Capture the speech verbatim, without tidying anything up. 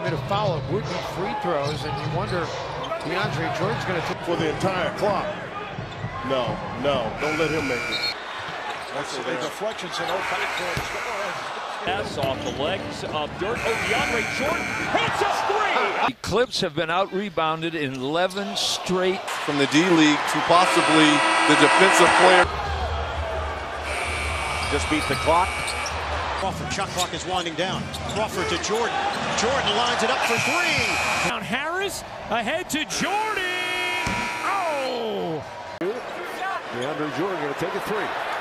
commit a foul, it would be free throws, and you wonder DeAndre Jordan's going to take for the entire clock. No, no, don't let him make it. That's the deflections and no backboard. Pass off the legs of Dirt. Oh, DeAndre Jordan hits a three. The Clips have been out-rebounded in eleven straight. From the D-League to possibly the defensive player. Just beat the clock. Crawford, shot clock is winding down. Crawford to Jordan. Jordan lines it up for three. Down Harris, ahead to Jordan. Oh! DeAndre Jordan going to take a three.